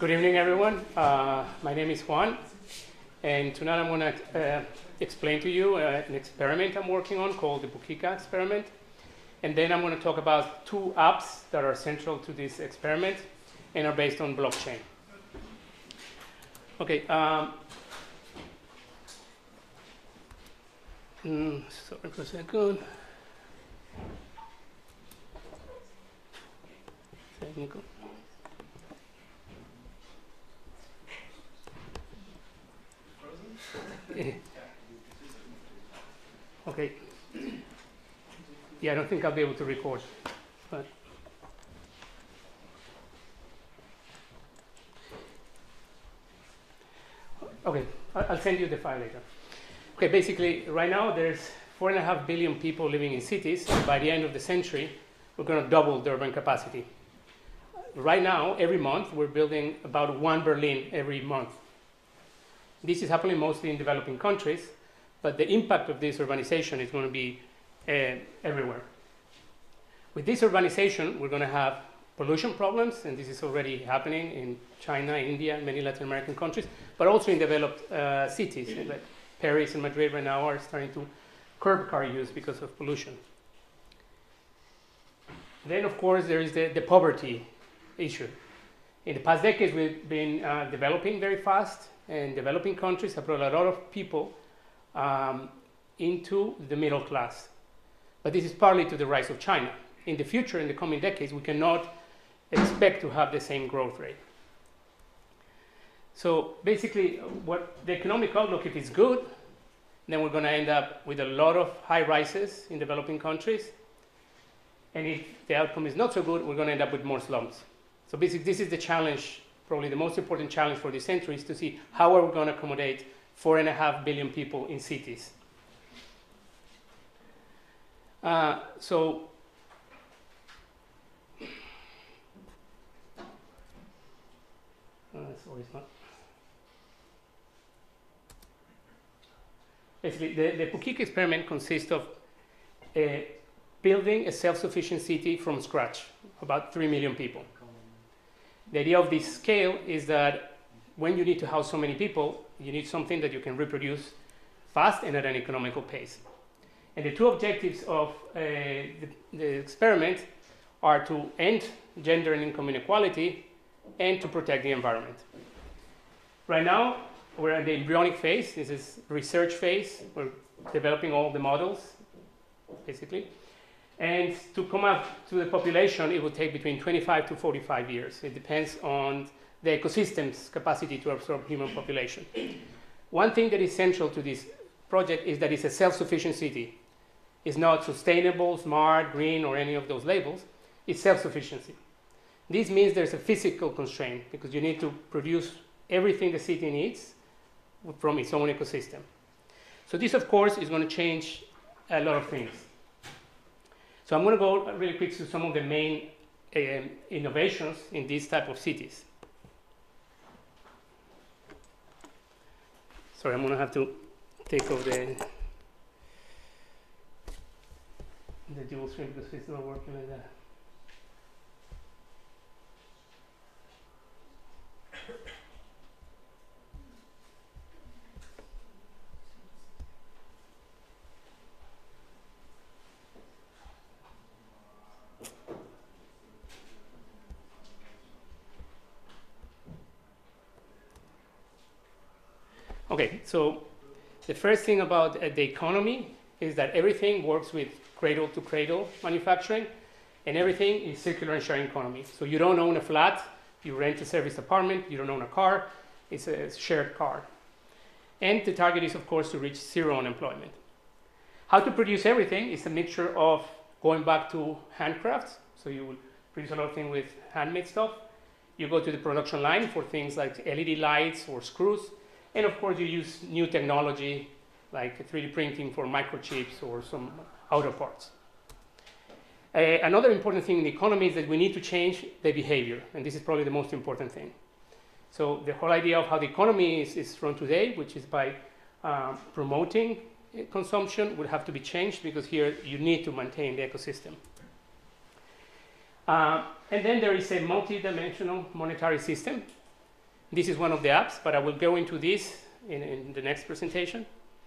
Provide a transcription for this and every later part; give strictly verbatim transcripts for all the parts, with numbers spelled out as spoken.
Good evening, everyone. Uh, my name is Juan, and tonight I'm going to uh, explain to you uh, an experiment I'm working on called the Bukika experiment. And then I'm going to talk about two apps that are central to this experiment and are based on blockchain. Okay. Um, mm, sorry for a second. Technical. Okay. Yeah, I don't think I'll be able to record. But okay, I'll send you the file later. Okay, basically, right now there's four and a half billion people living in cities. And by the end of the century, we're going to double the urban capacity. Right now, every month, we're building about one Berlin every month. This is happening mostly in developing countries, but the impact of this urbanization is going to be uh, everywhere. With this urbanization, we're going to have pollution problems, and this is already happening in China, India, and many Latin American countries, but also in developed uh, cities. Like Paris and Madrid right now are starting to curb car use because of pollution. Then, of course, there is the, the poverty issue. In the past decades, we've been uh, developing very fast, and developing countries have brought a lot of people um, into the middle class. But this is partly to the rise of China. In the future, in the coming decades, we cannot expect to have the same growth rate. So basically, what the economic outlook, if it's good, then we're going to end up with a lot of high rises in developing countries. And if the outcome is not so good, we're going to end up with more slums. So basically, this is the challenge, probably the most important challenge for this century, is to see how are we going to accommodate four and a half billion people in cities. Uh, so uh, sorry, it's not. Basically, the, the Bukika experiment consists of uh, building a self-sufficient city from scratch, about three million people. The idea of this scale is that when you need to house so many people, you need something that you can reproduce fast and at an economical pace. And the two objectives of uh, the, the experiment are to end gender and income inequality and to protect the environment. Right now, we're in the embryonic phase. This is research phase. We're developing all the models, basically. And to come up to the population, it will take between twenty-five to forty-five years. It depends on the ecosystem's capacity to absorb human population. One thing that is central to this project is that it's a self-sufficient city. It's not sustainable, smart, green, or any of those labels. It's self-sufficiency. This means there's a physical constraint because you need to produce everything the city needs from its own ecosystem. So this, of course, is going to change a lot of things. So I'm going to go really quick to some of the main um, innovations in these type of cities. Sorry, I'm going to have to take off the, the dual screen because it's not working like that. Okay, so the first thing about uh, the economy is that everything works with cradle-to-cradle manufacturing, and everything is circular and sharing economy. So you don't own a flat, you rent a service apartment, you don't own a car, it's a shared car. And the target is, of course, to reach zero unemployment. How to produce everything is a mixture of going back to handcrafts, so you will produce a lot of things with handmade stuff. You go to the production line for things like L E D lights or screws. And of course, you use new technology like three D printing for microchips or some auto parts. Uh, another important thing in the economy is that we need to change the behavior, and this is probably the most important thing. So the whole idea of how the economy is, is run today, which is by uh, promoting consumption, would have to be changed because here you need to maintain the ecosystem. Uh, and then there is a multi-dimensional monetary system. This is one of the apps, but I will go into this in, in the next presentation.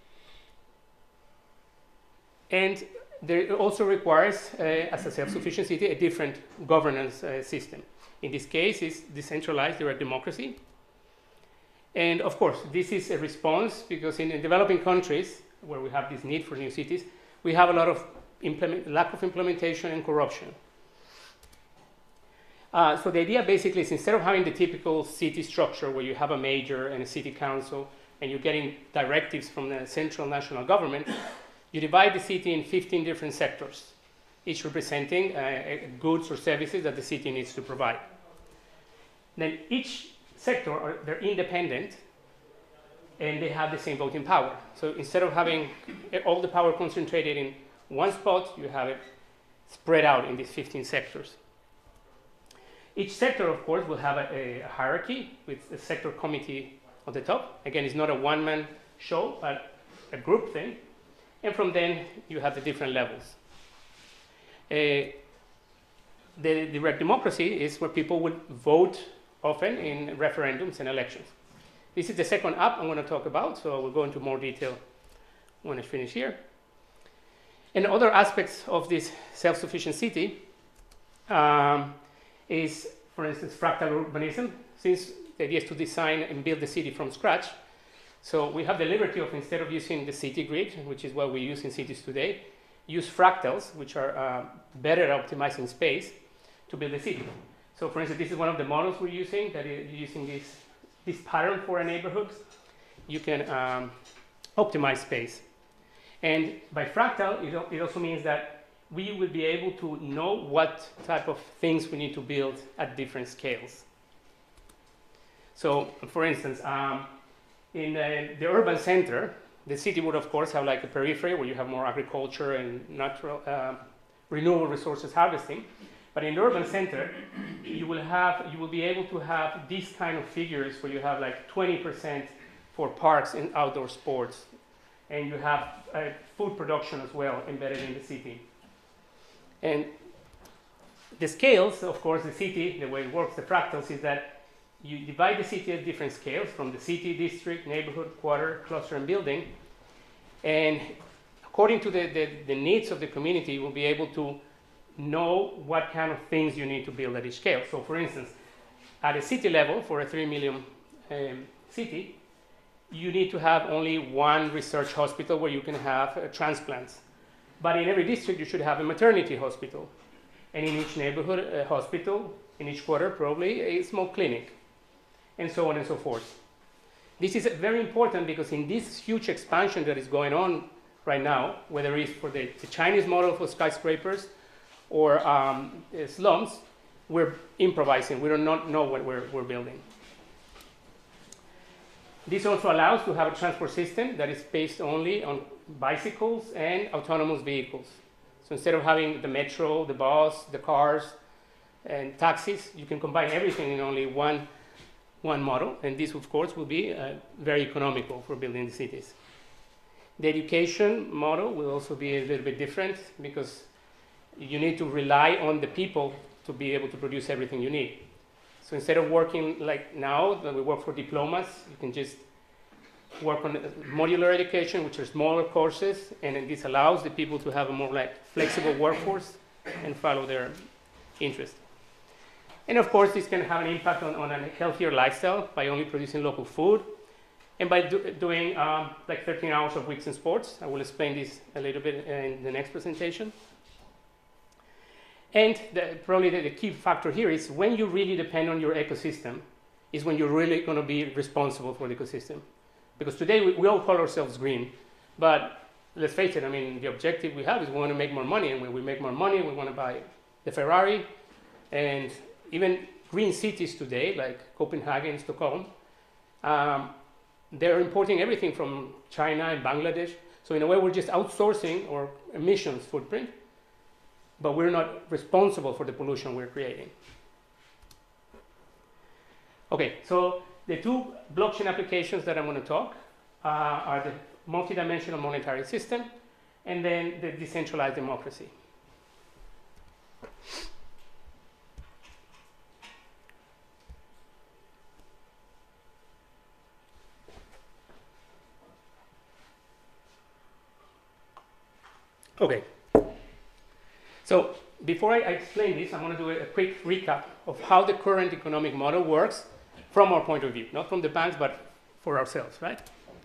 And there it also requires, uh, as a self-sufficient city, a different governance uh, system. In this case, it's decentralized direct democracy. And of course, this is a response because in, in developing countries, where we have this need for new cities, we have a lot of implement, lack of implementation and corruption. Uh, so the idea basically is instead of having the typical city structure where you have a mayor and a city council and you're getting directives from the central national government, you divide the city in fifteen different sectors, each representing uh, goods or services that the city needs to provide. Then each sector, are, they're independent and they have the same voting power. So instead of having all the power concentrated in one spot, you have it spread out in these fifteen sectors. Each sector, of course, will have a, a hierarchy with a sector committee on the top. Again, it's not a one-man show, but a group thing. And from then, you have the different levels. Uh, the direct democracy is where people would vote often in referendums and elections. This is the second app I'm going to talk about, so we'll go into more detail when I finish here. And other aspects of this self-sufficient city um, is, for instance, fractal urbanism, since the idea is to design and build the city from scratch. So we have the liberty of, instead of using the city grid, which is what we use in cities today, use fractals, which are uh, better at optimizing space, to build a city. So for instance, this is one of the models we're using, that is using this, this pattern for a neighborhood. You can um, optimize space. And by fractal, it, it also means that we will be able to know what type of things we need to build at different scales. So for instance, um, in the, the urban center, the city would of course have like a periphery where you have more agriculture and natural uh, renewable resources harvesting. But in the urban center, you will have you will be able to have these kind of figures where you have like twenty percent for parks and outdoor sports, and you have uh, food production as well embedded in the city. And the scales, of course, the city, the way it works, the fractals, is that you divide the city at different scales, from the city, district, neighborhood, quarter, cluster, and building. And according to the, the, the needs of the community, you will be able to know what kind of things you need to build at each scale. So for instance, at a city level, for a three million um, city, you need to have only one research hospital where you can have uh, transplants. But in every district, you should have a maternity hospital. And in each neighborhood, a hospital, in each quarter, probably a small clinic, and so on and so forth. This is very important because in this huge expansion that is going on right now, whether it's for the, the Chinese model for skyscrapers or um, slums, we're improvising. We do not know what we're, we're building. This also allows to have a transport system that is based only on bicycles and autonomous vehicles. So instead of having the metro, the bus, the cars, and taxis, you can combine everything in only one, one model. And this, of course, will be uh, very economical for building the cities. The education model will also be a little bit different because you need to rely on the people to be able to produce everything you need. So instead of working like now, that we work for diplomas, you can just work on modular education, which are smaller courses, and this allows the people to have a more like flexible workforce and follow their interest. And of course, this can have an impact on, on a healthier lifestyle by only producing local food and by do, doing um, like thirteen hours of weeks in sports. I will explain this a little bit in the next presentation. And the, probably the, the key factor here is when you really depend on your ecosystem is when you're really going to be responsible for the ecosystem. Because today we, we all call ourselves green, but let's face it, I mean, the objective we have is we want to make more money, and when we make more money, we want to buy the Ferrari. And even green cities today, like Copenhagen, Stockholm, um, they're importing everything from China and Bangladesh. So in a way, we're just outsourcing our emissions footprint, but we're not responsible for the pollution we're creating. Okay, so the two blockchain applications that I'm going to talk uh, are the multidimensional monetary system and then the decentralized democracy. Okay. So before I, I explain this, I want to do a, a quick recap of how the current economic model works from our point of view, not from the banks, but for ourselves, right?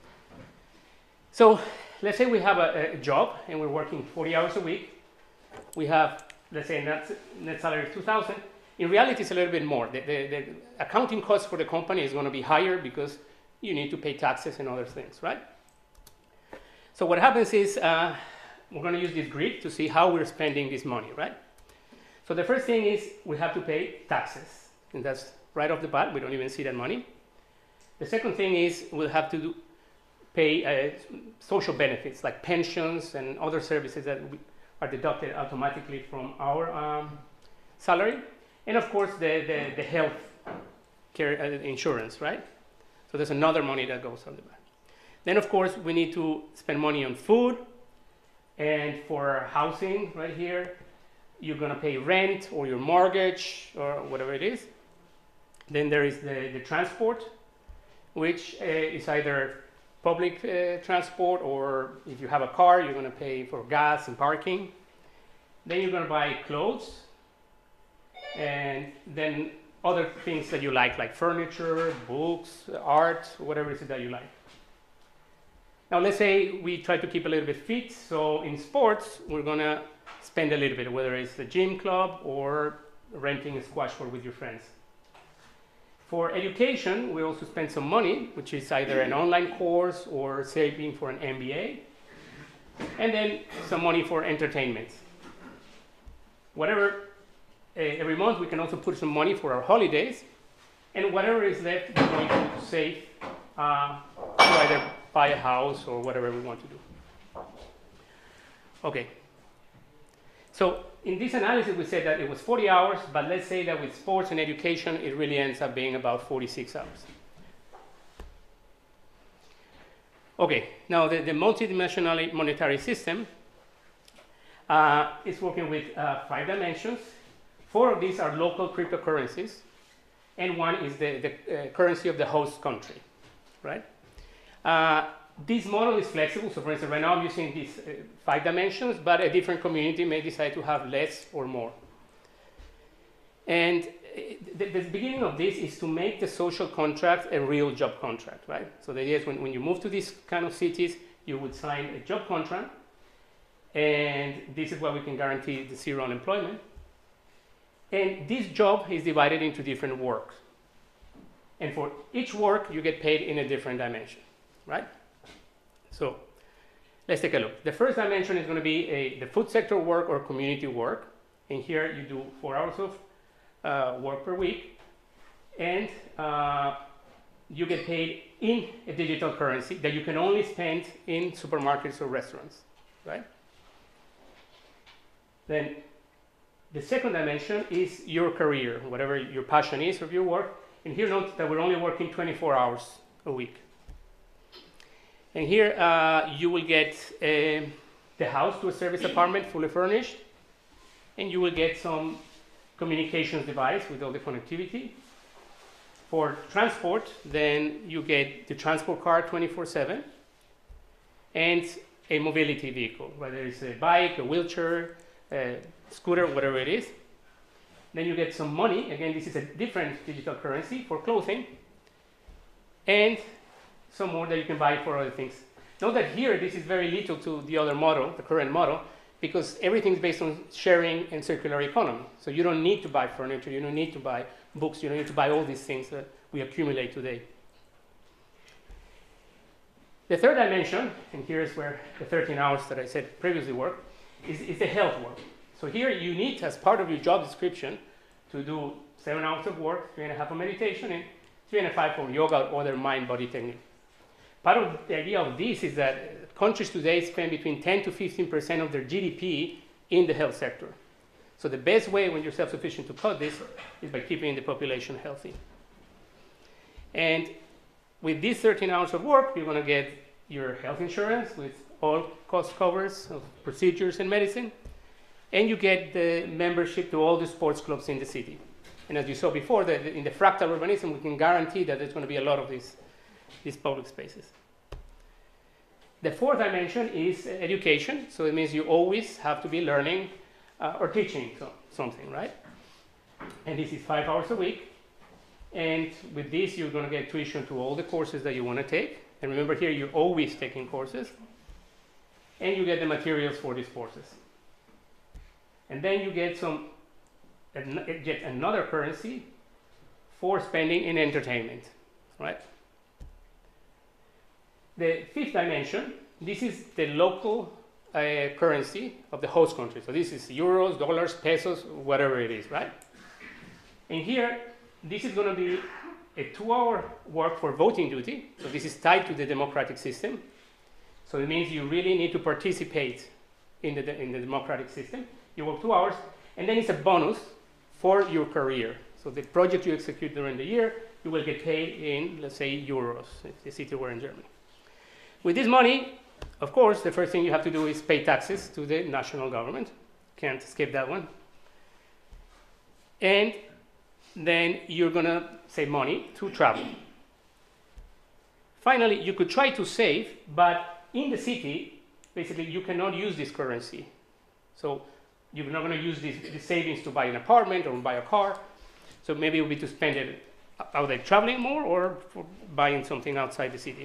So let's say we have a, a job and we're working forty hours a week. We have, let's say, net, net salary of two thousand. In reality, it's a little bit more. The, the, the accounting cost for the company is going to be higher because you need to pay taxes and other things, right? So what happens is uh, we're going to use this grid to see how we're spending this money, right? So the first thing is we have to pay taxes, and that's right off the bat. We don't even see that money. The second thing is we'll have to do, pay uh, social benefits like pensions and other services that we are deducted automatically from our um, salary. And of course, the, the, the health care uh, insurance, right? So there's another money that goes on the back. Then, of course, we need to spend money on food and for housing right here. You're going to pay rent or your mortgage or whatever it is. Then there is the, the transport, which uh, is either public uh, transport, or if you have a car, you're going to pay for gas and parking. Then you're going to buy clothes, and then other things that you like, like furniture, books, art, whatever it is that you like. Now let's say we try to keep a little bit fit, so in sports we're going to spend a little bit, whether it's the gym club or renting a squash court with your friends. For education, we also spend some money, which is either an online course or saving for an M B A, and then some money for entertainment. Whatever, uh, every month we can also put some money for our holidays, and whatever is left, we're going to save uh, to either buy a house or whatever we want to do. Okay. So in this analysis, we said that it was forty hours, but let's say that with sports and education, it really ends up being about forty-six hours. Okay, now the, the multidimensional monetary system uh, is working with uh, five dimensions. Four of these are local cryptocurrencies, and one is the, the uh, currency of the host country, right? Uh, This model is flexible, so for instance, right now I'm using these uh, five dimensions, but a different community may decide to have less or more. And the, the beginning of this is to make the social contract a real job contract, right? So the idea is when, when you move to these kind of cities, you would sign a job contract, and this is where we can guarantee the zero unemployment. And this job is divided into different works. And for each work, you get paid in a different dimension, right? So let's take a look. The first dimension is going to be a, the food sector work or community work. And here you do four hours of uh, work per week. And uh, you get paid in a digital currency that you can only spend in supermarkets or restaurants, right? Then the second dimension is your career, whatever your passion is of your work. And here note that we're only working twenty-four hours a week. And here uh, you will get uh, the house to a service apartment fully furnished, and you will get some communications device with all the connectivity. For transport, then you get the transport car twenty-four seven and a mobility vehicle, whether it's a bike, a wheelchair, a scooter, whatever it is. Then you get some money. Again, this is a different digital currency for clothing, and some more that you can buy for other things. Note that here, this is very little to the other model, the current model, because everything's based on sharing and circular economy. So you don't need to buy furniture, you don't need to buy books, you don't need to buy all these things that we accumulate today. The third dimension, and here's where the thirteen hours that I said previously work, is, is the health work. So here you need, as part of your job description, to do seven hours of work, three and a half of meditation, and three and a half for yoga or other mind-body technique. Part of the idea of this is that countries today spend between ten to fifteen percent of their G D P in the health sector. So the best way when you're self-sufficient to cut this is by keeping the population healthy. And with these thirteen hours of work, you're going to get your health insurance with all cost covers of procedures and medicine, and you get the membership to all the sports clubs in the city. And as you saw before, the, the, in the fractal urbanism, we can guarantee that there's going to be a lot of these, these public spaces. The fourth dimension is education, so it means you always have to be learning uh, or teaching so, something, right? And this is five hours a week, and with this you're going to get tuition to all the courses that you want to take, and remember here you're always taking courses, and you get the materials for these courses. And then you get some, get another currency for spending in entertainment, right? The fifth dimension, this is the local uh, currency of the host country. So this is euros, dollars, pesos, whatever it is, right? And here, this is going to be a two-hour work for voting duty. So this is tied to the democratic system. So it means you really need to participate in the, in the democratic system. You work two hours, and then it's a bonus for your career. So the project you execute during the year, you will get paid in, let's say, euros, if the city were in Germany. With this money, of course, the first thing you have to do is pay taxes to the national government. Can't skip that one. And then you're going to save money to travel. Finally, you could try to save, but in the city, basically, you cannot use this currency. So you're not going to use this, this savings to buy an apartment or buy a car. So maybe it would be to spend it either traveling more or for buying something outside the city.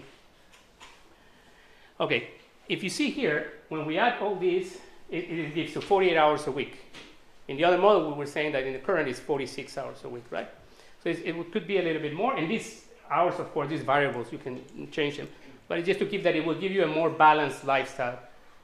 Okay, if you see here, when we add all these, it, it gives you forty-eight hours a week. In the other model, we were saying that in the current it's forty-six hours a week, right? So it's, it could be a little bit more. And these hours, of course, these variables, you can change them. But it's just to keep that it will give you a more balanced lifestyle.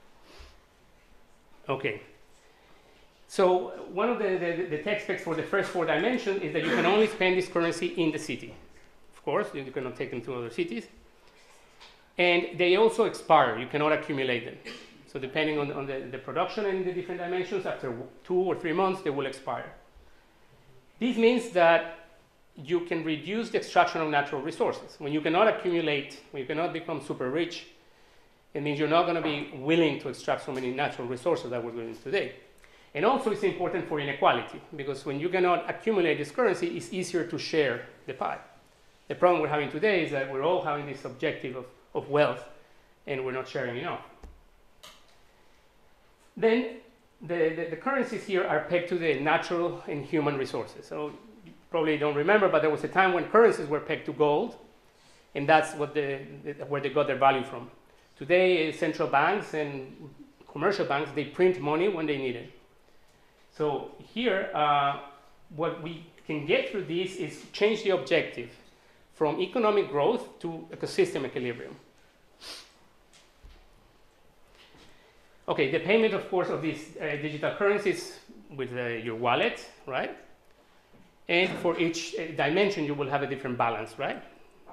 Okay. So one of the, the, the tech specs for the first four dimensions is that you can only spend this currency in the city. Of course, you cannot take them to other cities. And they also expire. You cannot accumulate them. So depending on, on the, the production and the different dimensions, after two or three months, they will expire. This means that you can reduce the extraction of natural resources. When you cannot accumulate, when you cannot become super rich, it means you're not going to be willing to extract so many natural resources that we're doing today. And also it's important for inequality, because when you cannot accumulate this currency, it's easier to share the pie. The problem we're having today is that we're all having this objective of, of wealth, and we're not sharing enough. Then the, the, the currencies here are pegged to the natural and human resources. So you probably don't remember, but there was a time when currencies were pegged to gold, and that's what the, the, where they got their value from. Today, central banks and commercial banks, they print money when they need it. So here, uh, what we can get through this is change the objective from economic growth to ecosystem equilibrium. Okay, the payment, of course, of these uh, digital currencies with uh, your wallet, right? And for each uh, dimension, you will have a different balance, right?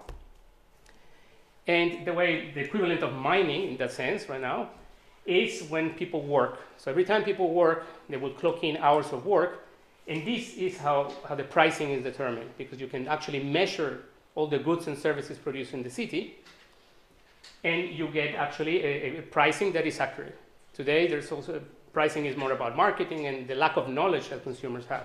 And the way, the equivalent of mining in that sense right now is when people work. So every time people work, they will clock in hours of work. And this is how, how the pricing is determined, because you can actually measure all the goods and services produced in the city, and you get actually a, a pricing that is accurate. Today, there's also, pricing is more about marketing and the lack of knowledge that consumers have.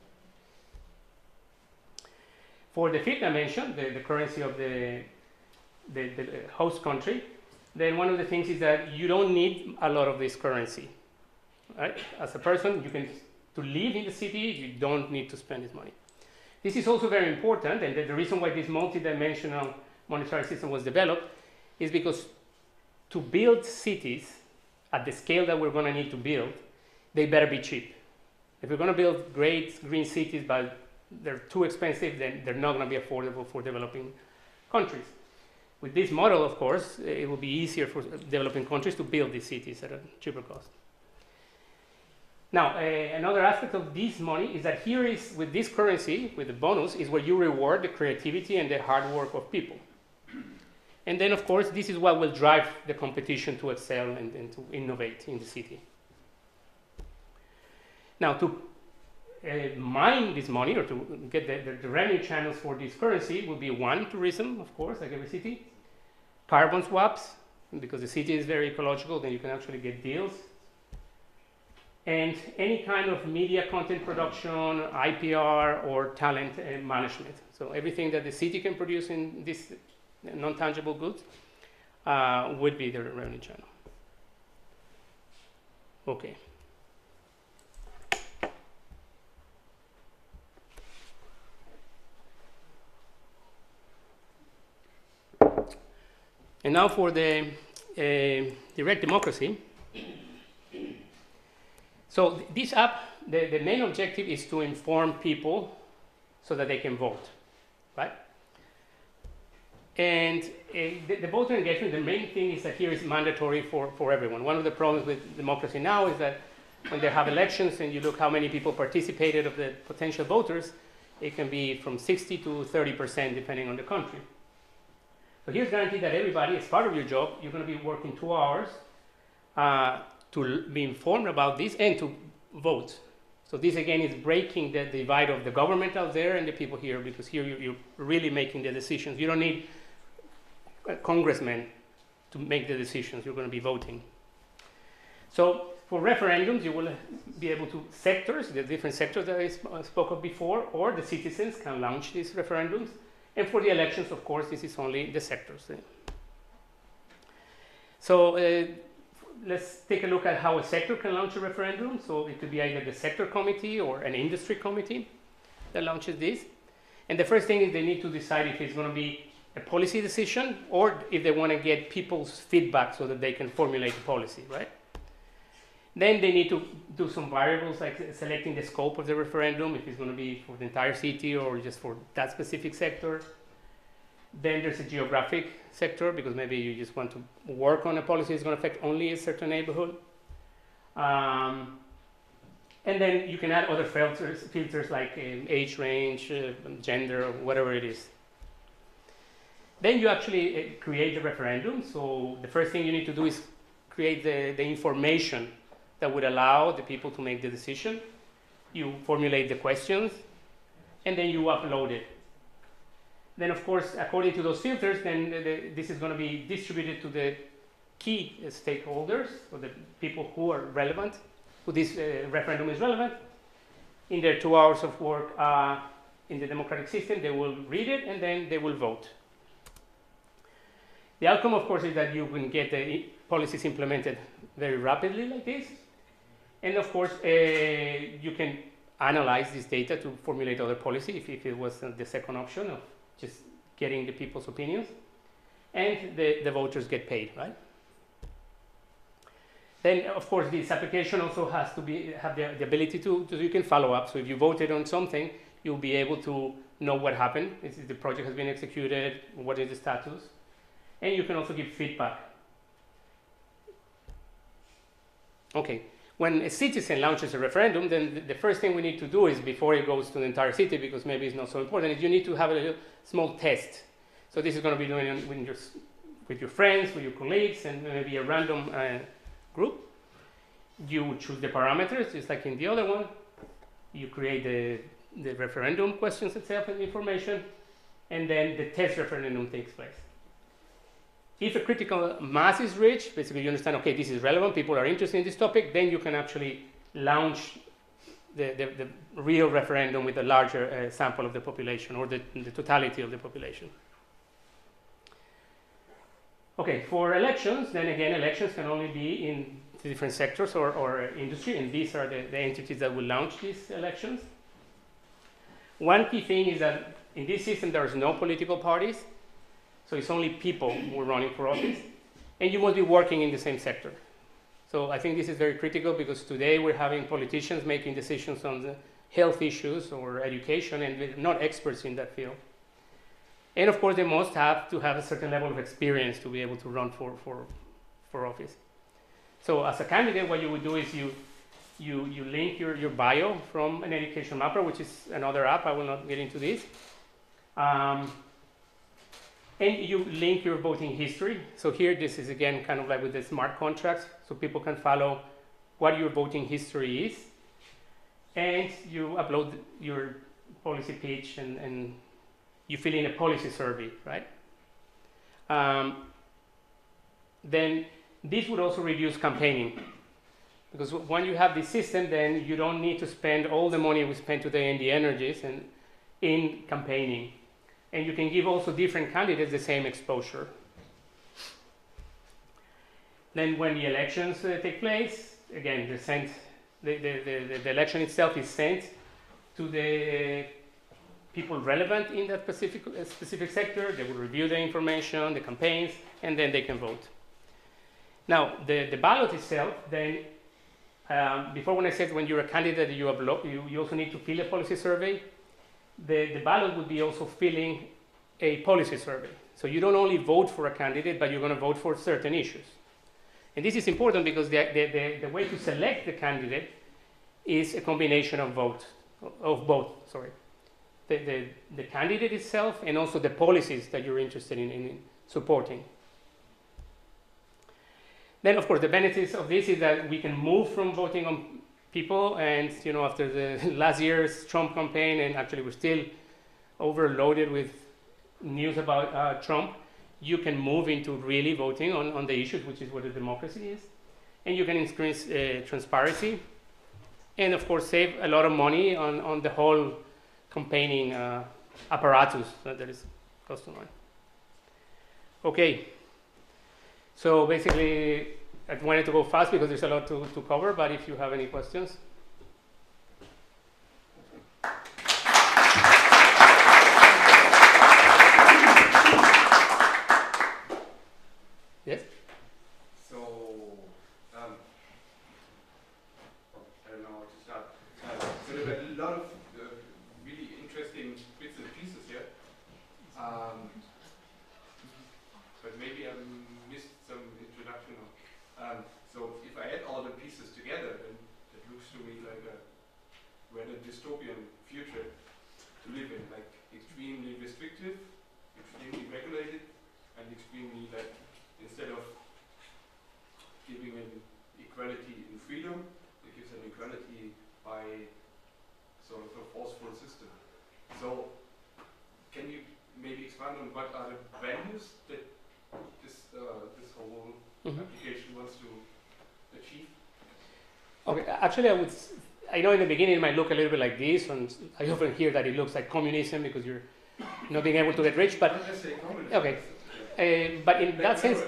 For the fifth dimension, the, the currency of the, the, the host country, then one of the things is that you don't need a lot of this currency. Right? As a person, you can, to live in the city, you don't need to spend this money. This is also very important, and the, the reason why this multi-dimensional monetary system was developed is because to build cities at the scale that we're going to need to build, they better be cheap. If we're going to build great green cities, but they're too expensive, then they're not going to be affordable for developing countries. With this model, of course, it will be easier for developing countries to build these cities at a cheaper cost. Now, uh, another aspect of this money is that here is, with this currency, with the bonus, is where you reward the creativity and the hard work of people. And then, of course, this is what will drive the competition to excel and, and to innovate in the city. Now, to uh, mine this money, or to get the, the, the revenue channels for this currency, will be one, tourism, of course, like every city. Carbon swaps, because the city is very ecological, then you can actually get deals. And any kind of media content production, I P R, or talent management. So everything that the city can produce in these non-tangible goods uh, would be the revenue channel. Okay. And now for the uh, direct democracy. So th this app, the, the main objective is to inform people so that they can vote, right? And uh, the, the voter engagement, the main thing is that here is mandatory for, for everyone. One of the problems with democracy now is that when they have elections and you look how many people participated of the potential voters, it can be from sixty to thirty percent depending on the country. So here's guaranteed that everybody, as part of your job, you're going to be working two hours uh, to be informed about this and to vote. So this again is breaking the divide of the government out there and the people here, because here you, you're really making the decisions. You don't need a congressman to make the decisions. You're going to be voting. So for referendums, you will be able to, sectors, the different sectors that I sp spoke of before, or the citizens can launch these referendums. And for the elections, of course, this is only the sectors. So uh, let's take a look at how a sector can launch a referendum. So it could be either the sector committee or an industry committee that launches this. And the first thing is they need to decide if it's going to be a policy decision or if they want to get people's feedback so that they can formulate a policy, right? Then they need to do some variables like selecting the scope of the referendum, if it's going to be for the entire city or just for that specific sector. Then there's a geographic sector, because maybe you just want to work on a policy that's going to affect only a certain neighborhood. Um, and then you can add other filters, filters like um, age range, uh, gender, whatever it is. Then you actually uh, create the referendum. So the first thing you need to do is create the, the information that would allow the people to make the decision. You formulate the questions, and then you upload it. Then, of course, according to those filters, then the, the, this is going to be distributed to the key uh, stakeholders, or the people who are relevant, who this uh, referendum is relevant. In their two hours of work uh, in the democratic system, they will read it, and then they will vote. The outcome, of course, is that you can get the policies implemented very rapidly like this. And of course, uh, you can analyze this data to formulate other policy if, if it was uh, the second option of just getting the people's opinions. And the, the voters get paid, right? Then, of course, this application also has to be, have the, the ability to, to, you can follow up. So if you voted on something, you'll be able to know what happened. If the project has been executed, what is the status. And you can also give feedback. Okay. When a citizen launches a referendum, then the, the first thing we need to do is, before it goes to the entire city, because maybe it's not so important, is you need to have a little small test. So this is going to be doing with your, with your friends, with your colleagues, and maybe a random uh, group. You choose the parameters, just like in the other one. You create the, the referendum questions itself and information, and then the test referendum takes place. If a critical mass is reached, basically you understand, okay, this is relevant, people are interested in this topic, then you can actually launch the, the, the real referendum with a larger uh, sample of the population, or the, the totality of the population. Okay, for elections, then again, elections can only be in different sectors or, or industry, and these are the, the entities that will launch these elections. One key thing is that in this system there is no political parties. So it's only people who are running for office, and you must be working in the same sector. So I think this is very critical, because today we're having politicians making decisions on the health issues or education, and they're not experts in that field. And of course, they must have to have a certain level of experience to be able to run for, for, for office. So as a candidate, what you would do is you, you, you link your, your bio from an education mapper, which is another app. I will not get into this. Um, And you link your voting history. So here, this is again kind of like with the smart contracts, so people can follow what your voting history is. And you upload your policy pitch, and, and you fill in a policy survey, right? Um, then this would also reduce campaigning. Because when you have this system, then you don't need to spend all the money we spend today in the energies and in campaigning. And you can give also different candidates the same exposure. Then when the elections uh, take place, again, the, sent, the, the, the, the election itself is sent to the people relevant in that specific, uh, specific sector. They will review the information, the campaigns, and then they can vote. Now, the, the ballot itself, then, um, before when I said when you're a candidate, you, upload, you, you also need to fill a policy survey. The, the ballot would be also filling a policy survey. So you don't only vote for a candidate, but you're going to vote for certain issues. And this is important because the, the, the, the way to select the candidate is a combination of vote, of both, sorry. The, the, the candidate itself and also the policies that you're interested in, in supporting. Then, of course, the benefits of this is that we can move from voting on people, and you know, after the last year's Trump campaign, and actually we're still overloaded with news about uh, Trump, you can move into really voting on, on the issues, which is what a democracy is. And you can increase uh, transparency, and of course save a lot of money on, on the whole campaigning uh, apparatus that there is customized. Okay. So basically, I wanted to go fast because there's a lot to, to cover, but if you have any questions. Yes? So, um, I don't know how to start. Uh, so there were a lot of uh, really interesting bits and pieces here. Um, but maybe I missed some introduction. Of, um, so if I add all the pieces together, then it looks to me like a rather dystopian future to live in, like extremely restrictive, extremely regulated, and extremely like instead of giving an equality in freedom, it gives an equality by sort of a forceful system. So can you maybe expand on what are the values that this uh, this whole mm-hmm. application wants to achieve? Okay, actually I would, s- I know in the beginning it might look a little bit like this, and I often hear that it looks like communism because you're not being able to get rich, but, okay, uh, but in that sense,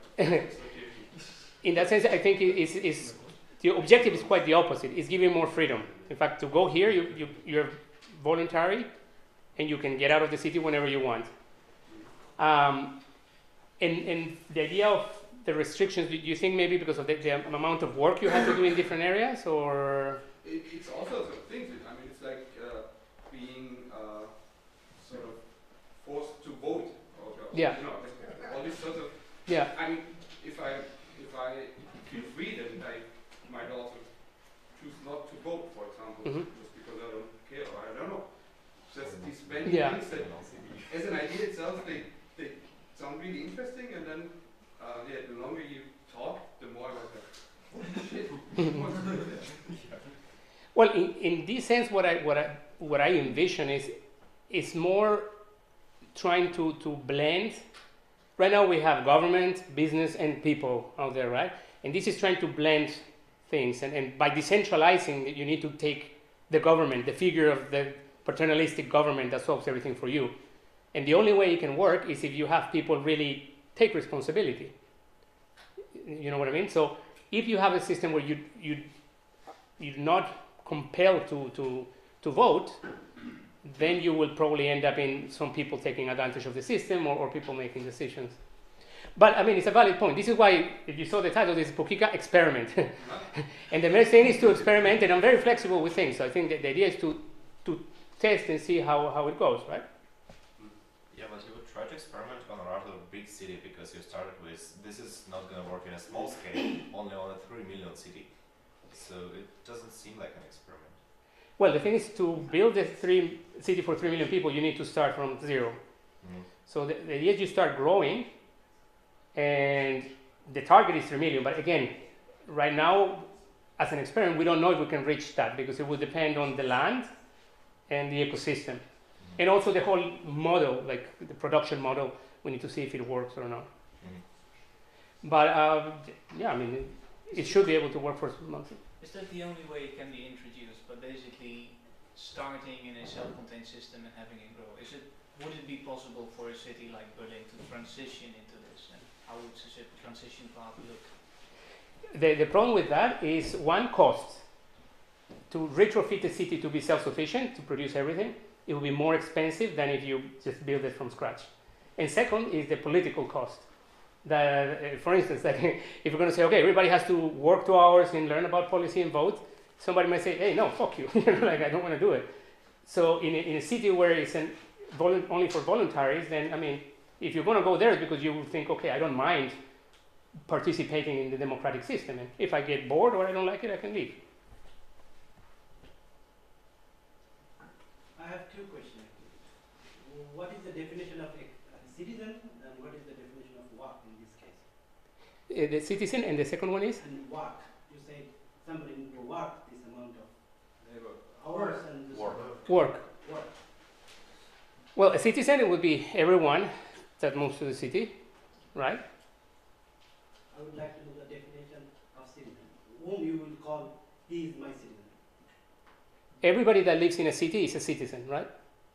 in that sense I think it is, is, the objective is quite the opposite, it's giving more freedom. In fact, to go here, you, you, you're voluntary, and you can get out of the city whenever you want. Um, and, and the idea of the restrictions, do you think maybe because of the, the amount of work you have to do in different areas, or? It, it's all sorts of things. I mean, it's like uh, being uh, sort of forced to vote. Or, or, yeah. You know, like, all these sorts of. Yeah. I mean, if I if I feel free, then I might also choose not to vote, for example, mm-hmm. just because I don't care, or I don't know. Just these many yeah. things that, as an idea itself, they they sound really interesting, and then uh, yeah, the longer you talk, the more like that. Shit. Well, in, in this sense, what I what I what I envision is is more trying to to blend. Right now we have government, business, and people out there, right? And this is trying to blend things. And, and by decentralizing, you need to take the government, the figure of the paternalistic government that solves everything for you. And the only way it can work is if you have people really take responsibility. You know what I mean? So if you have a system where you you you're not compelled to to to vote, then you will probably end up in some people taking advantage of the system, or, or people making decisions. But I mean, it's a valid point. This is why, if you saw the title, this is Pukika Experiment. And the main thing is to experiment, and I'm very flexible with things. So I think that the idea is to to test and see how, how it goes, right? Yeah, but you would try to experiment on a rather big city, because you started with, this is not going to work in a small scale, only on a three million city. So it doesn't seem like an experiment. Well, the thing is, to build a three city for three million people, you need to start from zero. Mm. So the, the idea is you start growing, and the target is three million. But again, right now, as an experiment, we don't know if we can reach that, because it will depend on the land and the ecosystem. Mm. And also the whole model, like the production model, we need to see if it works or not. Mm. But uh, yeah, I mean, it, it should be able to work for months. Is that the only way it can be introduced, but basically starting in a self-contained system and having it grow? Is it, would it be possible for a city like Berlin to transition into this, and how would such a transition path look? The, the problem with that is one, cost. To retrofit the city to be self-sufficient, to produce everything, it will be more expensive than if you just build it from scratch. And second is the political cost. That, uh, for instance, that if you're going to say, okay, everybody has to work two hours and learn about policy and vote, somebody might say, hey, no, fuck you. Like, I don't want to do it. So in a, in a city where it's an volu- only for voluntaries, then, I mean, if you're going to go there, it's because you will think, okay, I don't mind participating in the democratic system. And if I get bored or I don't like it, I can leave. I have two questions. What is the definition of a, a citizen, and what is the definition of work in this case? Uh, the citizen, and the second one is? And work. You say somebody need to work this amount of Labor. hours and this Work. Work. work. Well, a citizen, it would be everyone that moves to the city, right? I would like to know the definition of citizen. Whom you will call, he is my citizen. Everybody that lives in a city is a citizen, right?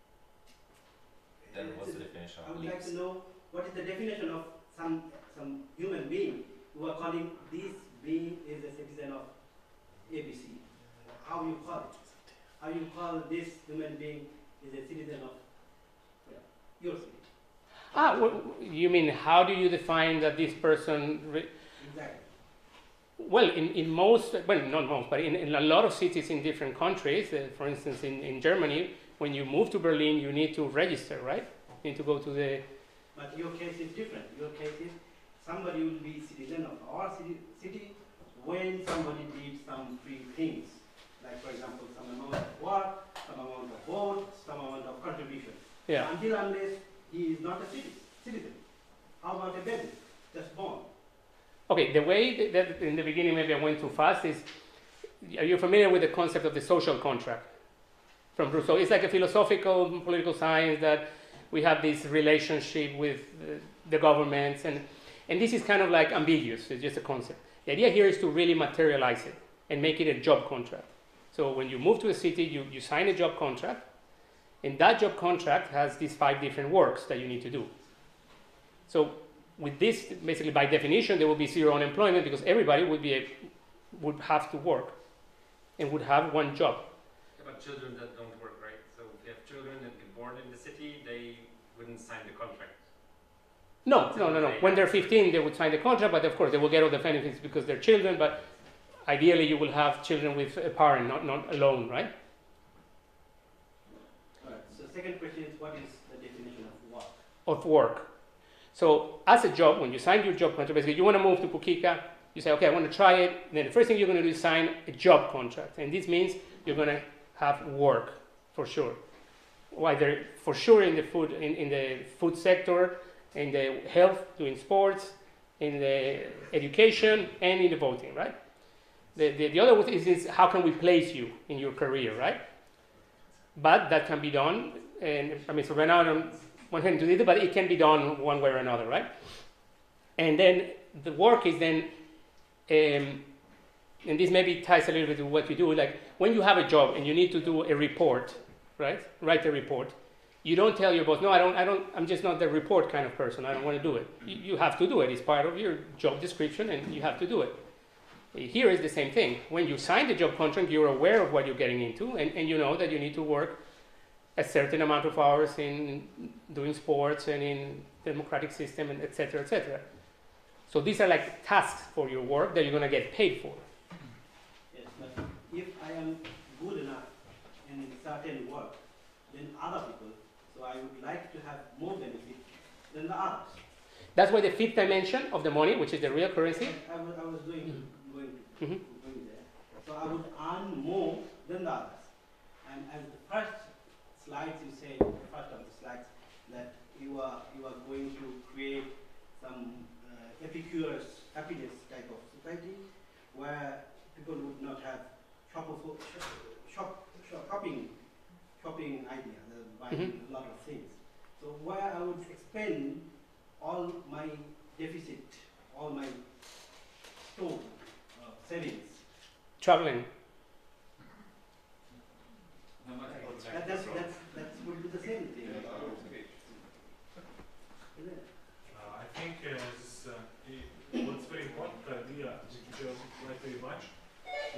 Then what's the definition I of would like to leaves? know what is the definition of some some human being who are calling this being is a citizen of A B C. How you call it? How you call this human being is a citizen of well, your city? Ah, wh- you mean how do you define that this person? Re- Exactly. well, in, in most, well, not most, but in, in a lot of cities in different countries, uh, for instance, in, in Germany, when you move to Berlin, you need to register, right? You need to go to the. But your case is different. Your case is somebody will be citizen of our city, city when somebody did some free things. Like, for example, some amount of work, some amount of vote, some amount of contribution. Yeah. Until unless he is not a citi- citizen. How about a baby just born? Okay, the way that, that in the beginning maybe I went too fast is, are you familiar with the concept of the social contract from Rousseau? It's like a philosophical political science that we have this relationship with uh, the governments, and, and this is kind of like ambiguous, it's just a concept. The idea here is to really materialize it and make it a job contract. So when you move to a city, you, you sign a job contract, and that job contract has these five different works that you need to do. So with this, basically by definition, there will be zero unemployment because everybody would be a, would have to work and would have one job. Yeah, but children that don't work, right? So if you have children that get born in the city, they wouldn't sign the contract. No, no, no, no. When they're fifteen, they would sign the contract, but of course they will get all the benefits because they're children. But ideally, you will have children with a parent, not not alone, right? All right. So second question is, what is the definition of work? Of work. So as a job, when you sign your job contract, basically you want to move to Puquica, you say, okay, I want to try it. Then the first thing you're going to do is sign a job contract, and this means you're going to have work for sure. Either for sure in the food in, in the food sector, in the health, doing sports, in the education, and in the voting, right? The, the, the other one is, is how can we place you in your career, right? But that can be done, and I mean, so right now I don't want him to do it, but it can be done one way or another, right? And then the work is then, um, and this maybe ties a little bit to what you do, like when you have a job and you need to do a report, right? Write a report. You don't tell your boss, no, I don't, I don't, I'm just not the report kind of person. I don't want to do it. You, you have to do it. It's part of your job description and you have to do it. Here is the same thing. When you sign the job contract, you're aware of what you're getting into and, and you know that you need to work a certain amount of hours in doing sports and in democratic system and et cetera, et cetera. So these are like tasks for your work that you're going to get paid for. Yes, but if I am good enough in certain work than other people, so I would like to have more benefit than the others. That's why the fifth dimension of the money, which is the real currency. I was, I was doing, Mhm. going, to, Mhm. going there. So I would earn more than the others. And as the first slides you said, the first of the slides, that you are you are going to create some uh, epicurus happiness type of society where people would not have shop shop, shop, shopping shopping idea, uh, buying Mhm. a lot of things. So where I would expend all my deficit, all my store uh, savings. Traveling. That, that's, that's, that would be the same thing. Isn't it? Uh, I think uh, this, uh, i- what's very important idea with job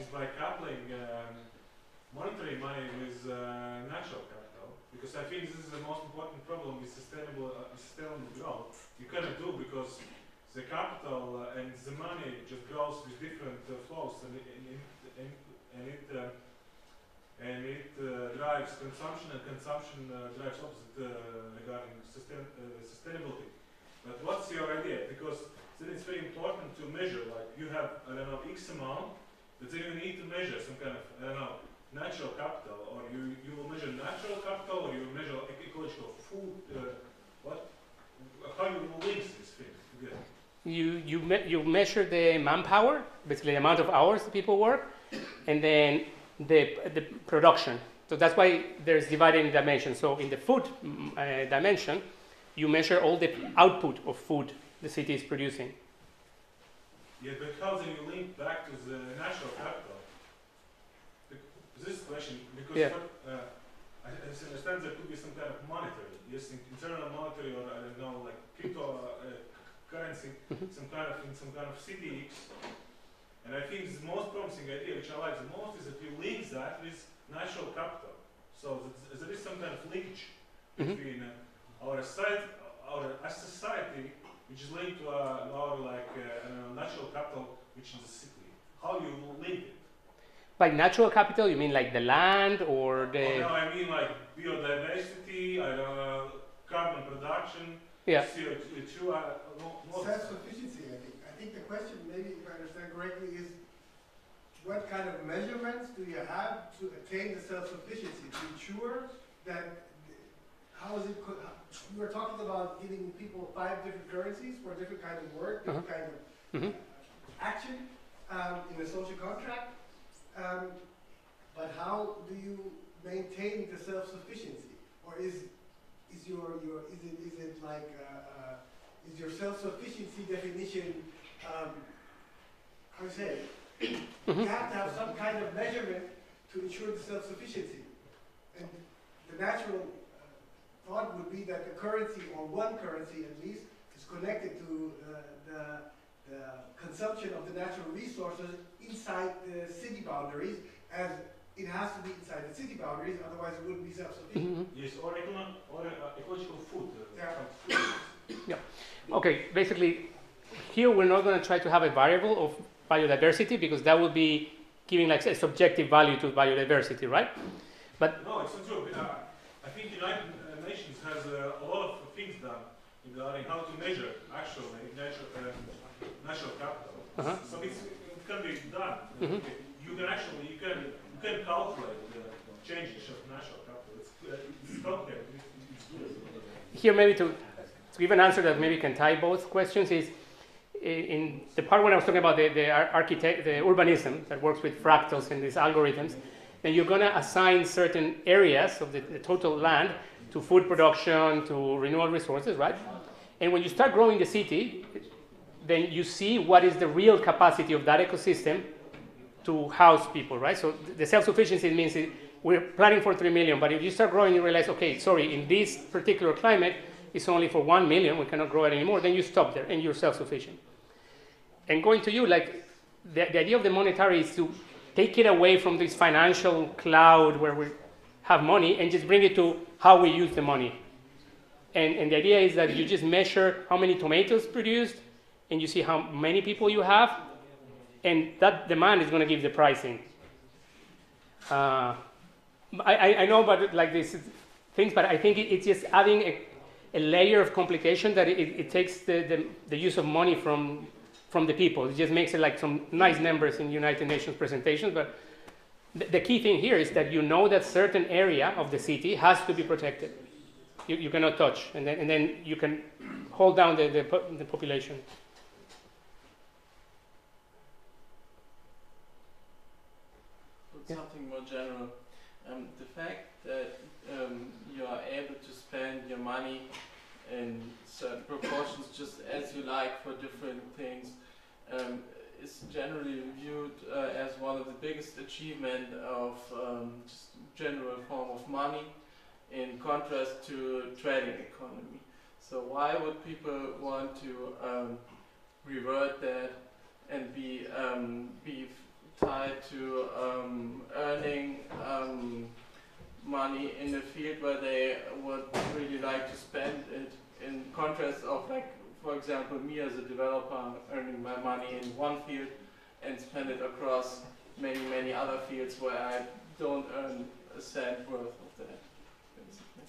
is by coupling um, monetary money with uh, natural capital, because I think this is the most important problem with sustainable uh, sustainable growth. You cannot do because the capital uh, and the money just grows with different uh, flows, and it, and it, and and it, uh, and it uh, drives consumption, and consumption uh, drives opposite uh, regarding sustain, uh, sustainability. But what's your idea? Because then it's very important to measure. Like you have, I don't know, X amount, but then you need to measure some kind of, I don't know, natural capital, or you you will measure natural capital, or you will measure ec ecological food. Uh, what? How you will link these things together? You, you, me you measure the manpower, basically the amount of hours that people work, and then the, the production. So that's why there's dividing dimensions. So in the food mm, uh, dimension, you measure all the output of food the city is producing. Yeah, but how do you link back to the natural capital? This question, because Yeah. what, uh, I, I understand there could be some kind of monetary, yes, in- internal monetary, or I don't know, like crypto uh, currency, Mhm. some kind of in some kind of C D X. And I think the most promising idea, which I like the most, is that you link that with natural capital. So that there is some kind of linkage Mhm. between uh, our society, our a society, which is linked to uh, our like uh, uh, natural capital, which is the city. How you link it? By natural capital, you mean like the land or Oh, the... no, I mean like biodiversity, I don't know, carbon production, Yeah. C O two, uh, no, no, Self-sufficiency, I think. I think the question, maybe if I understand correctly, is what kind of measurements do you have to attain the self-sufficiency, to ensure that, how is it, co- how- you were talking about giving people five different currencies for different kind of work, different kind of Mhm. action um, in a social contract. Um, but how do you maintain the self-sufficiency? Or is is your your is it is it like uh, uh, is your self-sufficiency definition um, how do you say it? Mhm. You have to have some kind of measurement to ensure the self-sufficiency, and the natural uh, thought would be that the currency, or one currency at least, is connected to uh, the the consumption of the natural resources inside the city boundaries, as it has to be inside the city boundaries, otherwise it wouldn't be self-sufficient. Mhm. yes, or, econo- or uh, ecological food. Uh, Yeah. food. Okay, basically, here we're not going to try to have a variable of biodiversity because that would be giving like a subjective value to biodiversity, right? No, it's not true. Uh, I think United uh, Nations has uh, a lot of things done regarding how to measure actually natural, uh, natural capital. Uh-huh. So it's, it can be done. Mhm. You can actually, you can, you can calculate the changes of natural capital. It's, uh, it's complicated. It's good. Here maybe to, to give an answer that maybe can tie both questions is i- in the part when I was talking about the, the ar- architect, the urbanism that works with fractals and these algorithms, then you're going to assign certain areas of the, the total land to food production, to renewable resources, right? And when you start growing the city, then you see what is the real capacity of that ecosystem to house people, right? So th- the self-sufficiency means it, we're planning for three million, but if you start growing, you realize, okay, sorry, in this particular climate, it's only for one million, we cannot grow it anymore, then you stop there and you're self-sufficient. And going to you, like, the, the idea of the monetary is to take it away from this financial cloud where we have money and just bring it to how we use the money. And, and the idea is that you just measure how many tomatoes produced, and you see how many people you have, and that demand is going to give the pricing. Uh, I, I, I know about like these things, but I think it, it's just adding a, a layer of complication that it, it takes the, the, the use of money from, from the people. It just makes it like some nice numbers in United Nations presentations, but the, the key thing here is that you know that certain area of the city has to be protected. You, you cannot touch, and then, and then you can hold down the, the, po- the population. Put Yeah. something more general. Um, the fact that um, you are able to spend your money in certain proportions just as you like for different things um, is generally viewed uh, as one of the biggest achievement of um, just general form of money in contrast to trading economy. So why would people want to um, revert that and be um, be tied to um, earning um, money in the field where they would really like to spend it, in contrast of, like, for example, me as a developer earning my money in one field and spend it across many, many other fields where I don't earn a cent worth of that, basically.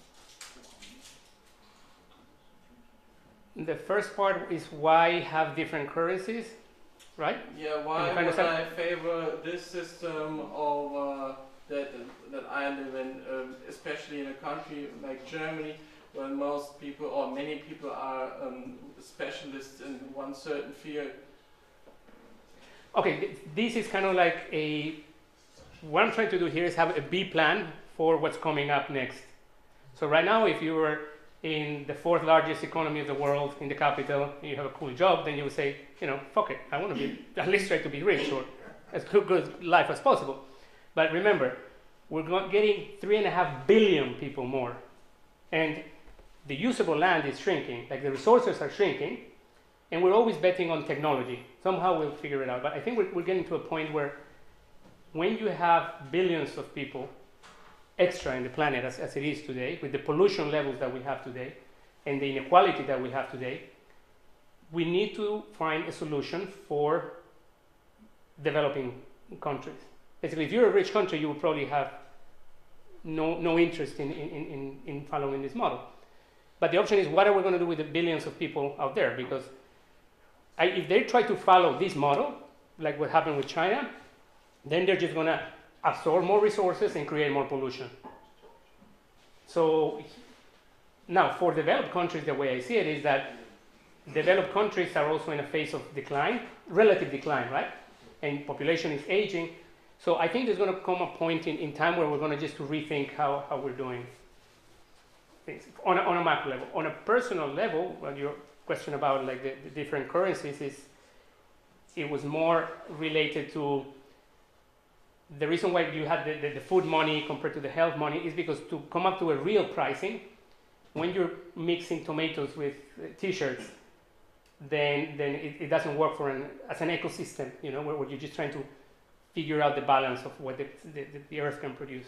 The first part is why have different currencies, right? Yeah, why And would kind of I favor this system over that that I live in, um, especially in a country like Germany, where most people or many people are um, specialists in one certain field? Okay, th- this is kind of like a, what I'm trying to do here is have a B plan for what's coming up next. So right now, if you were in the fourth largest economy of the world, in the capital, and you have a cool job, then you would say, you know, fuck it, I want to be, at least try to be rich or as good, good life as possible. But remember, we're go- getting three and a half billion people more. And the usable land is shrinking, like the resources are shrinking, and we're always betting on technology. Somehow we'll figure it out. But I think we're, we're getting to a point where when you have billions of people extra in the planet as, as it is today, with the pollution levels that we have today, and the inequality that we have today, we need to find a solution for developing countries. Basically, if you're a rich country, you will probably have no, no interest in, in, in, in following this model. But the option is, what are we going to do with the billions of people out there? Because I, if they try to follow this model, like what happened with China, then they're just going to absorb more resources and create more pollution. So now, for developed countries, the way I see it is that developed countries are also in a phase of decline, relative decline, right? And population is aging. So I think there's going to come a point in, in time where we're going to just to rethink how, how we're doing things on a, on a macro level. On a personal level, well, your question about like the, the different currencies is, it was more related to the reason why you had the, the, the food money compared to the health money is because to come up to a real pricing, when you're mixing tomatoes with uh, t-shirts, then then it, it doesn't work for an as an ecosystem, you know, where, where you're just trying to figure out the balance of what the, the, the earth can produce.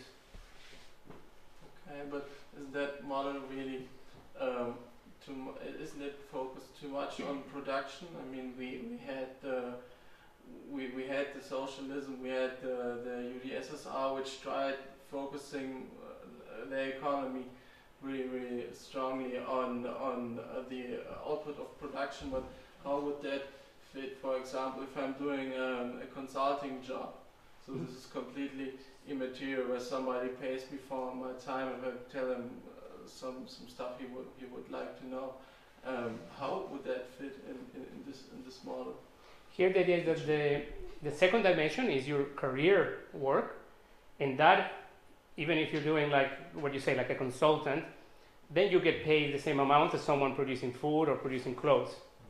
Okay, but is that model really, um, too, mu- isn't it focused too much on production? I mean, we, we had the, we, we had the socialism, we had the, the U D S S R, which tried focusing uh, the economy really, really strongly on, on uh, the output of production, but how would that fit, for example, if I'm doing um, a consulting job? So this is completely immaterial, where somebody pays me for my time, if I tell him uh, some, some stuff he would, he would like to know. Um, how would that fit in, in, in, this, in this model? Here the idea is that the, the second dimension is your career work, and that, even if you're doing like what you say, like a consultant, then you get paid the same amount as someone producing food or producing clothes.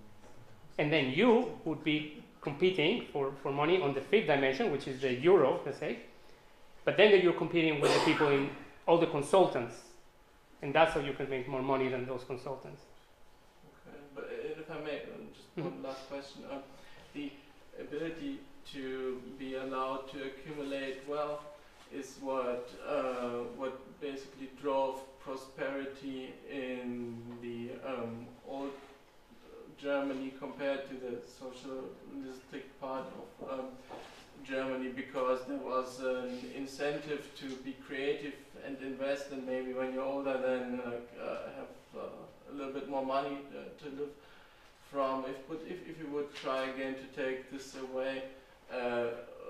And then you would be competing for, for money on the fifth dimension, which is the euro, let's say. But then you're competing with the people in all the consultants. And that's how you can make more money than those consultants. Okay, but if I may, uh, just Mhm. one last question. Um, the ability to be allowed to accumulate wealth is what uh, what basically drove prosperity in the um, old Germany compared to the socialistic part of um, Germany, because there was an incentive to be creative and invest, and maybe when you're older then like, uh, have uh, a little bit more money uh, to live from. If, but if, if you would try again to take this away, uh,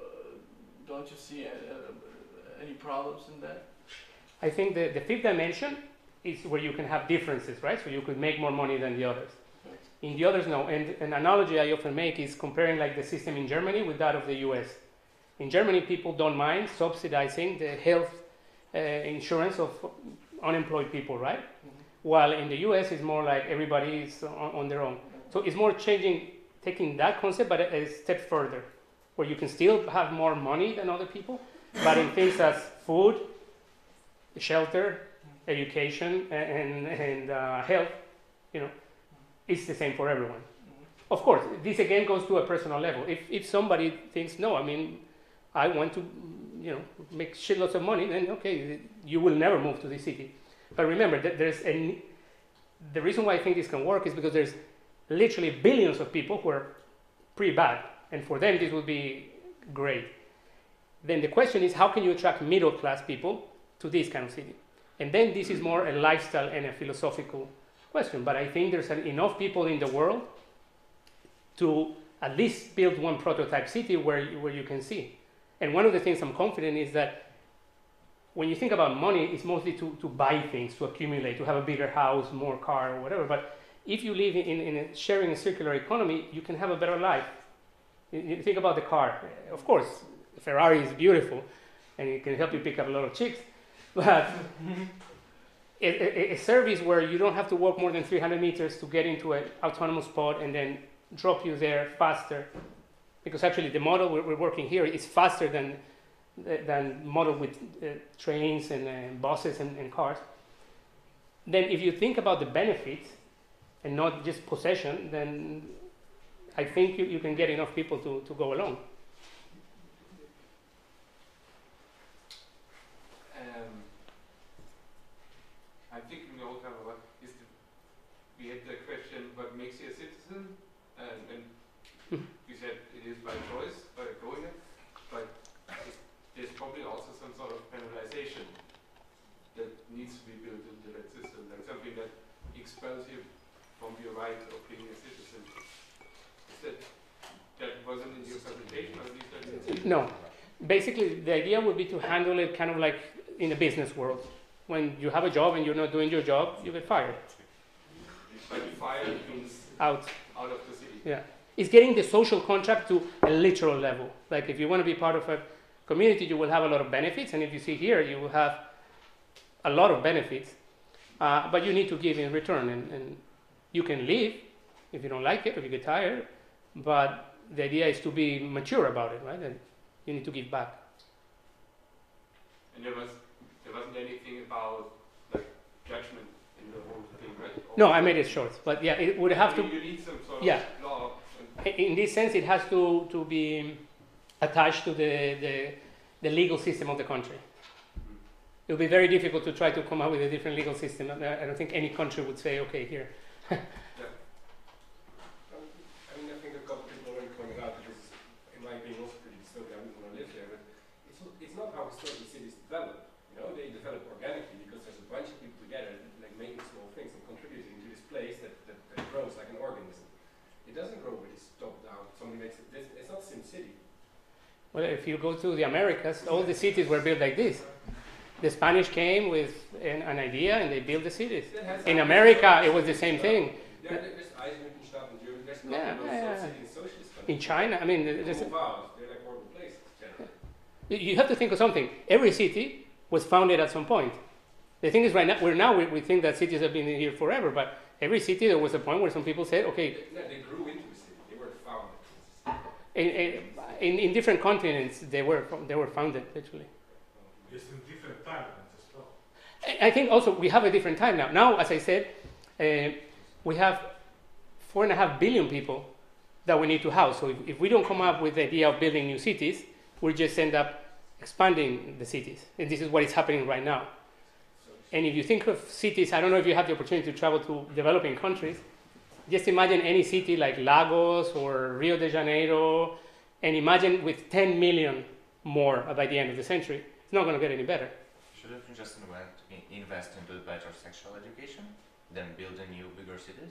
don't you see uh, any problems in that? I think the, the fifth dimension is where you can have differences, right? So you could make more money than the others. In the others, no. And an analogy I often make is comparing like the system in Germany with that of the U S. In Germany, people don't mind subsidizing the health uh, insurance of unemployed people, right? Mm-hmm. While in the U S, it's more like everybody is on, on their own. So it's more changing, taking that concept, but a, a step further, where you can still have more money than other people, but in things as food, shelter, education, and, and uh, health, you know, it's the same for everyone. Mm-hmm. Of course, this again goes to a personal level. If, if somebody thinks, no, I mean, I want to, you know, make shitloads of money, then okay, you will never move to this city. But remember that there's a, the reason why I think this can work is because there's literally billions of people who are pretty bad, and for them this would be great. Then the question is, how can you attract middle class people to this kind of city? And then this is more a lifestyle and a philosophical question. But I think there's enough people in the world to at least build one prototype city where you, where you can see. And one of the things I'm confident is that when you think about money, it's mostly to, to buy things, to accumulate, to have a bigger house, more car, or whatever. But if you live in, in a sharing a circular economy, you can have a better life. You, you think about the car. Of course, Ferrari is beautiful, and it can help you pick up a lot of chicks. But a, a, a service where you don't have to walk more than three hundred meters to get into an autonomous pod and then drop you there faster, because actually the model we're, we're working here is faster than than model with uh, trains and uh, buses and, and cars. Then if you think about the benefits and not just possession, then I think you, you can get enough people to, to go along. Um, I think we all have a lot. Is the, we had the question, what makes you a citizen? Um, and you said it is by choice, by going it, but there's probably also some sort of penalization that needs to be built into that system, like something that expels you from your right of being a citizen. Is that, that wasn't in your presentation, or at least I didn't see it? No. Basically, the idea would be to handle it kind of like in the business world. When you have a job and you're not doing your job, you get fired. But fired means Out. out of the city. Yeah. It's getting the social contract to a literal level. Like if you want to be part of a community, you will have a lot of benefits, and if you see here, you will have a lot of benefits, uh, but you need to give in return, and, and you can leave if you don't like it, if you get tired, but the idea is to be mature about it, right? And you need to give back. And there was there wasn't anything about like judgment in the whole thing, right? Or No, I made it short, but yeah, it would have to. You need some sort Yeah. of law. And In this sense, it has to, to be attached to the, the, the legal system of the country. It would be very difficult to try to come up with a different legal system. I I don't think any country would say, okay, here. Um, I mean, I think a couple of people already pointed out that this is, in my opinion, also pretty dystopian. I wouldn't want to live there, but it's, it's not how historically cities develop. You know, they develop organically because there's a bunch of people together, like making small things and contributing to this place that, that, that grows like an organism. It doesn't grow with this top down. Somebody makes it. This, it's not Sim City. Well, if you go to the Americas, all the cities were built like this. The Spanish came with an, an idea and they built the cities. In America, it was the same thing. Yeah, there's Eisenhüttenstadt in Germany. There's Yeah, nothing yeah, yeah, yeah. in socialist countries. In China, I mean, They there's, move out. They're like horrible places generally. you you have to think of something. Every city was founded at some point. The thing is, right now, we're now we, we think that cities have been here forever, but every city there was a point where some people said, okay, They, no, they grew into a city. They weren't founded. in, in, in different continents they were they were founded literally. Just in different timelines as well. I I think also we have a different time now. Now, as I said, uh, we have four and a half billion people that we need to house. So if, if we don't come up with the idea of building new cities, we just end up expanding the cities. And this is what is happening right now. And if you think of cities, I don't know if you have the opportunity to travel to developing countries, just imagine any city like Lagos or Rio de Janeiro, and imagine with ten million more by the end of the century. It's not going to get any better. Shouldn't we just invent, in- invest into better sexual education, then build a new, bigger cities?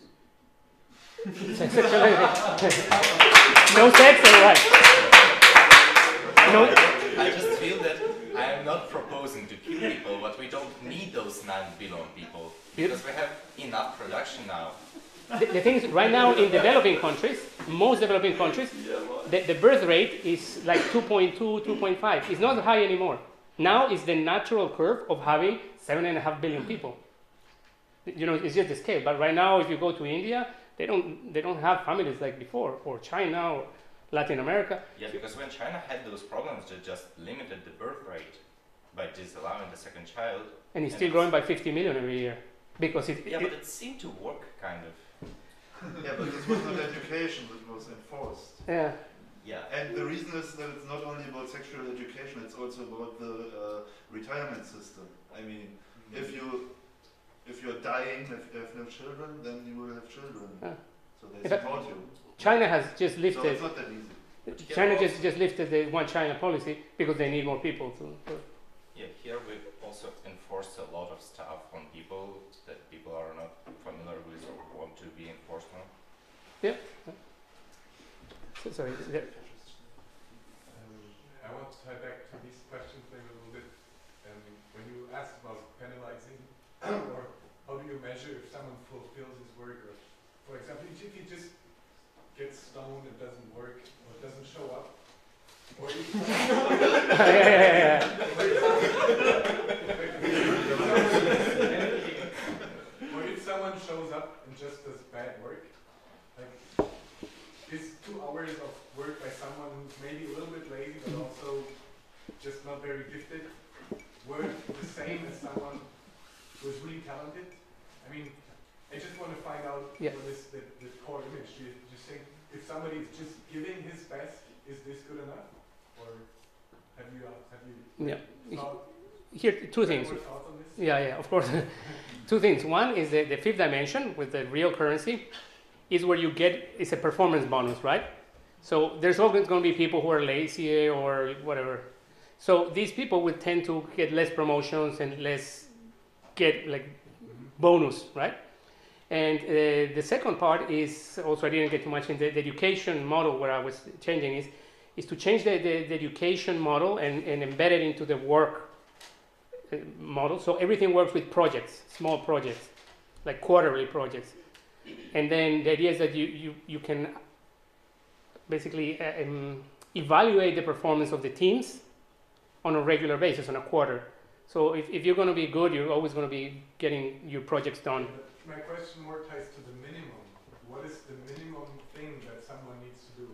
No sex or what? No. I just feel that I am not proposing to kill people, but we don't need those nine billion people because we have enough production now. The, the thing is, right now in developing countries, most developing countries, the, the birth rate is like two point two, two point five. It's not high anymore. Now it's the natural curve of having seven and a half billion people. You know, it's just the scale. But right now, if you go to India, they don't they don't have families like before, or China, or Latin America. Yeah, because when China had those problems, they just limited the birth rate by disallowing the second child. And it's still growing by fifty million every year. Because it, Yeah, it, but it seemed to work, kind of. Yeah, but this was not education that was enforced. yeah. Yeah. And the reason is that it's not only about sexual education, it's also about the uh, retirement system. I mean, if you if you're dying, if you have no children, then you will have children. Ah. So they In fact, support you. China has just So lifted. it's not that easy. China just, just lifted the one China policy because they need more people to. to Yeah, here we also enforce a lot of stuff on people that people are not familiar with or want to be enforced on. yeah. So, sorry. There. Um, I want to tie back to this question thing a little bit. Um, when you asked about penalizing, or how do you measure if someone fulfills his work, or for example, if he just gets stoned and doesn't work, or doesn't show up, or if yeah, yeah, yeah. or if someone shows up and just does bad work, like is two hours of work by someone who's maybe a little bit lazy but also just not very gifted worth the same as someone who's really talented? I mean, I just want to find out Yeah. what is the, the core image. Do you, do you think if somebody is just giving his best, is this good enough? Or have you uh, have you Yeah. thought, Here, two things. more thoughts on this? Yeah, yeah, of course. Two things. One is the, the fifth dimension with the real currency is where you get, it's a performance bonus, right? So there's always going to be people who are lazy or whatever. So these people would tend to get less promotions and less get like bonus, right? And uh, the second part is also, I didn't get too much in the, the education model where I was changing is, is to change the, the, the education model and, and embed it into the work uh, model. So everything works with projects, small projects, like quarterly projects. And then the idea is that you, you, you can basically uh, um, evaluate the performance of the teams on a regular basis, on a quarter. So if, if you're going to be good, you're always going to be getting your projects done. My question more ties to the minimum. What is the minimum thing that someone needs to do?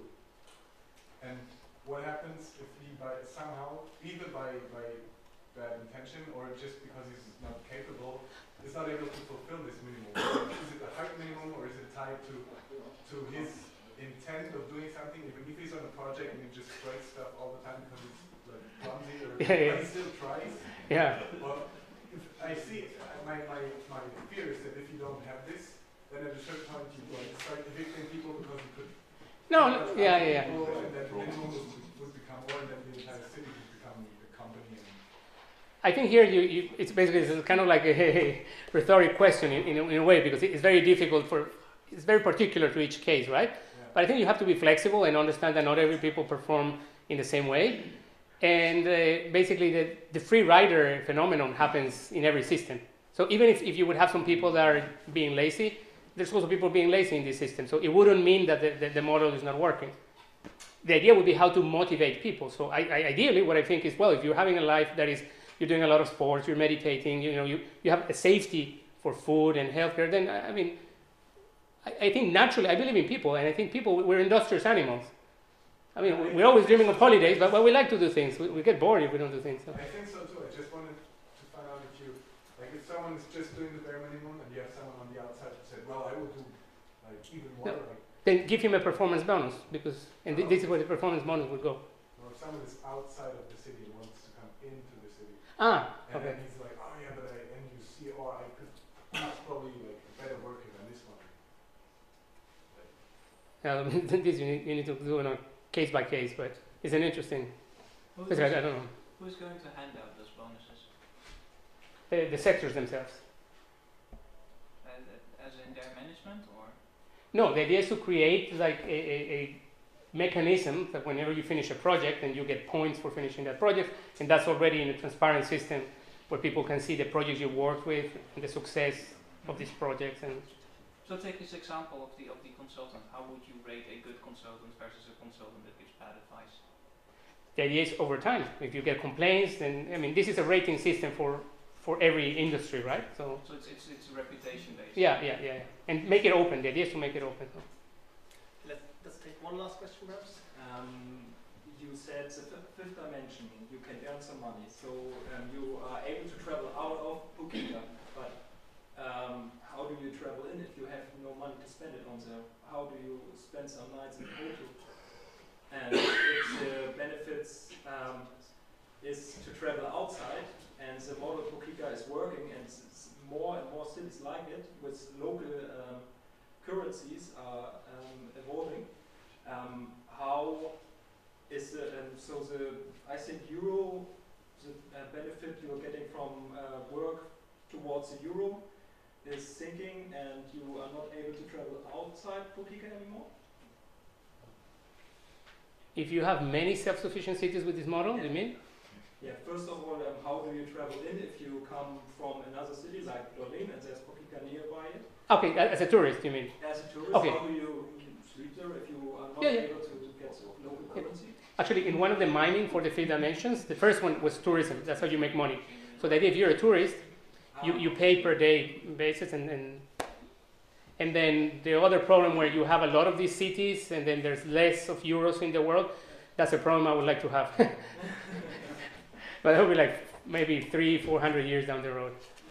And what happens if he by somehow, either by, by bad intention or just because he's not capable, is not able to fulfill this minimum? Is it a hard minimum or is it tied to to his intent of doing something? Even if he's on a project and he just writes stuff all the time because he's like clumsy or Yeah, yeah. but he still tries. Yeah. Well, if I see my, my, my fear is that if you don't have this, then at a certain point you like start evicting people because you could. No, no, yeah, yeah, yeah. People, and then minimum would, would become more, and then the entire city would become a company. And I think here you, you it's basically it's kind of like a, a rhetoric question in, in, a, in a way because it's very difficult for, it's very particular to each case, right? yeah. But I think you have to be flexible and understand that not every people perform in the same way. And uh, basically the, the free rider phenomenon happens in every system. So even if, if you would have some people that are being lazy, there's also people being lazy in this system. So it wouldn't mean that the, the, the model is not working. The idea would be how to motivate people. So I, I, ideally what I think is, well, if you're having a life that is, you're doing a lot of sports, you're meditating, you know, you, you have a safety for food and healthcare, then I, I mean, I, I think naturally, I believe in people, and I think people, we're industrious animals. I mean, we- we're always dreaming of holidays, but well, we like to do things. We, we get bored if we don't do things. So. I think so too. I just wanted to find out if you, like if someone is just doing the bare minimum and you have someone on the outside who said, well, I will do like even more, Yeah. like, Then give him a performance bonus, because, and th- this is where the performance bonus would go. or if someone is outside of the city and wants to come into the city, Ah, and okay. then he's like, oh yeah, but I, and you see, or I could, he's probably like a better worker than this one. Um, this you need, you need to do on a case by case, but it's an interesting. Who's, Because I, I don't know. who's going to hand out those bonuses? The, the sectors themselves. As, as in their management, or? No, the idea is to create like a, a, a mechanism that whenever you finish a project, then you get points for finishing that project, and that's already in a transparent system where people can see the projects you worked with and the success of these projects. And So take this example of the of the consultant. How would you rate a good consultant versus a consultant that gives bad advice? the idea is over time, if you get complaints, then I mean this is a rating system for for every industry, right? So So it's it's it's reputation based. yeah, yeah, yeah, yeah. And make it open. The idea is to make it open. So. Let, let's take one last question, perhaps. Um, you said the fifth, fifth dimension, you can earn some money. So um, you are able to travel out of Bukita, but um, how do you travel in if you have no money to spend it on there? How do you spend some nights in Kyoto? And if the benefits um, is to travel outside, and the model Pokika is working, and s- s- more and more cities like it, with local um, currencies are um, evolving. Um, how is the, um, so the, I think euro, the uh, benefit you're getting from uh, work towards the euro is sinking, and you are not able to travel outside Pokika anymore? If you have many self-sufficient cities with this model, Yeah. you mean? Yeah, first of all, um, how do you travel in if you come from another city like Berlin and there's Pokika nearby it? Okay, a- as a tourist, you mean? As a tourist, Okay. how do you sleep there if you are not Yeah, yeah. able to, to get local Yeah. currency? Actually, in one of the mining for the three dimensions, the first one was tourism. That's how you make money. So the idea, if you're a tourist, you, you pay per day basis, and, and and then the other problem where you have a lot of these cities and then there's less of euros in the world, that's a problem I would like to have. But that would be like maybe three, four hundred years down the road.